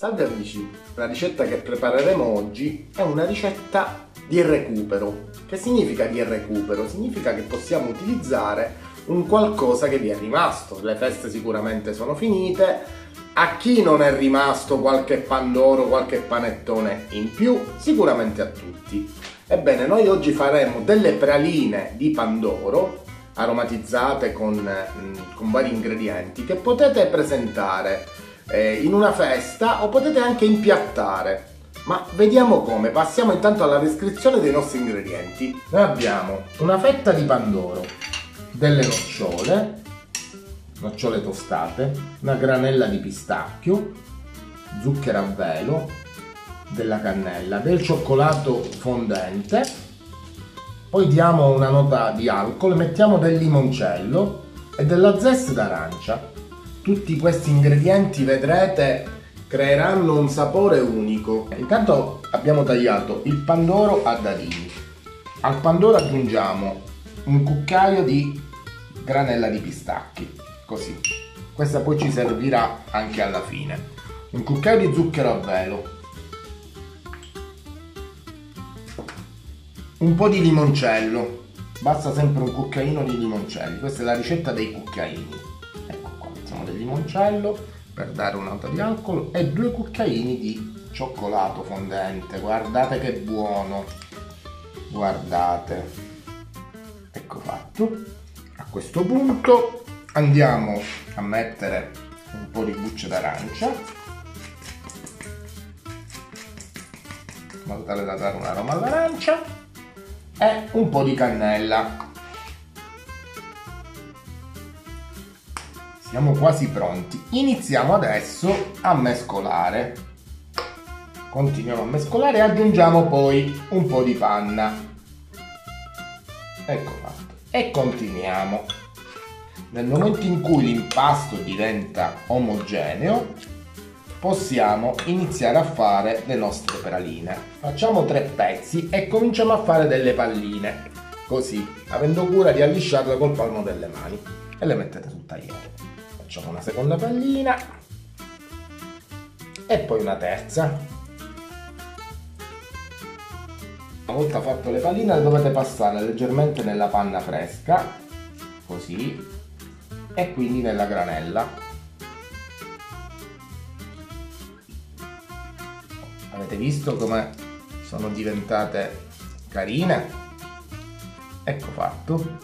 Salve amici, la ricetta che prepareremo oggi è una ricetta di recupero. Che significa di recupero? Significa che possiamo utilizzare un qualcosa che vi è rimasto. Le feste sicuramente sono finite, a chi non è rimasto qualche pandoro, qualche panettone in più, sicuramente a tutti. Ebbene, noi oggi faremo delle praline di pandoro aromatizzate con vari ingredienti che potete presentare in una festa o potete anche impiattare. Ma vediamo come. Passiamo intanto alla descrizione dei nostri ingredienti. Noi abbiamo una fetta di pandoro, delle nocciole tostate, una granella di pistacchio, zucchero a velo, della cannella, del cioccolato fondente, poi diamo una nota di alcol, mettiamo del limoncello e della zest d'arancia. Tutti questi ingredienti, vedrete, creeranno un sapore unico. Intanto abbiamo tagliato il pandoro a dadini. Al pandoro aggiungiamo un cucchiaio di granella di pistacchi, così. Questa poi ci servirà anche alla fine. Un cucchiaio di zucchero a velo, un po' di limoncello, basta sempre un cucchiaino di limoncelli. Questa è la ricetta dei cucchiaini. Del limoncello per dare una nota di alcol e 2 cucchiaini di cioccolato fondente. Guardate che buono, guardate. Ecco fatto. A questo punto andiamo a mettere un po' di bucce d'arancia in modo tale da dare un aroma all'arancia e un po' di cannella. Siamo quasi pronti. Iniziamo adesso a mescolare. Continuiamo a mescolare e aggiungiamo poi un po' di panna. Ecco fatto. E continuiamo. Nel momento in cui l'impasto diventa omogeneo, possiamo iniziare a fare le nostre praline. Facciamo 3 pezzi e cominciamo a fare delle palline. Così, avendo cura di allisciarle col palmo delle mani. E le mettete sul tagliere. Facciamo una seconda pallina e poi una terza. Una volta fatte le palline le dovete passare leggermente nella panna fresca, così, e quindi nella granella. Avete visto come sono diventate carine? Ecco fatto.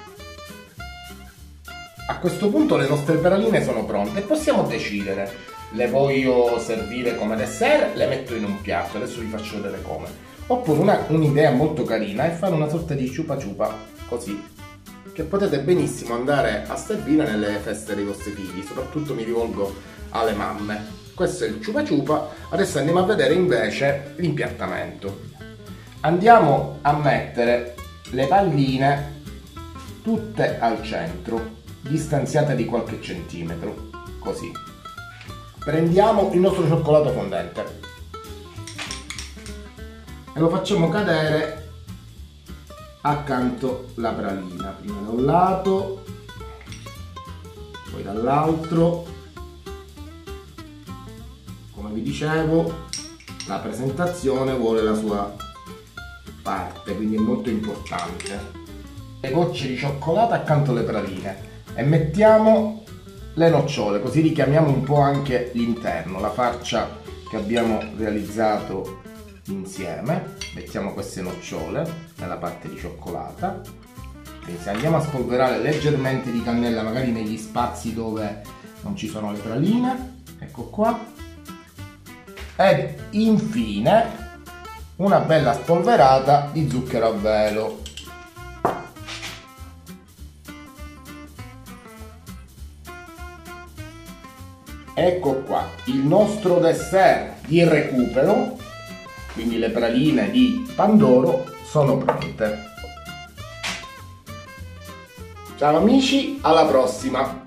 A questo punto le nostre praline sono pronte e possiamo decidere: le voglio servire come dessert, le metto in un piatto, adesso vi faccio vedere come. Oppure un'idea molto carina è fare una sorta di ciupa ciupa, così, che potete benissimo andare a servire nelle feste dei vostri figli. Soprattutto mi rivolgo alle mamme. Questo è il ciupa ciupa. Adesso andiamo a vedere invece l'impiattamento. Andiamo a mettere le palline tutte al centro, distanziate di qualche centimetro, così. Prendiamo il nostro cioccolato fondente e lo facciamo cadere accanto alla pralina, prima da un lato, poi dall'altro. Come vi dicevo, la presentazione vuole la sua parte, quindi è molto importante. Le gocce di cioccolato accanto alle praline. E mettiamo le nocciole, così richiamiamo un po' anche l'interno, la farcia che abbiamo realizzato insieme. Mettiamo queste nocciole nella parte di cioccolata. Quindi se andiamo a spolverare leggermente di cannella, magari negli spazi dove non ci sono le praline, ecco qua. Ed infine una bella spolverata di zucchero a velo. Ecco qua, il nostro dessert di recupero, quindi le praline di pandoro, sono pronte. Ciao amici, alla prossima!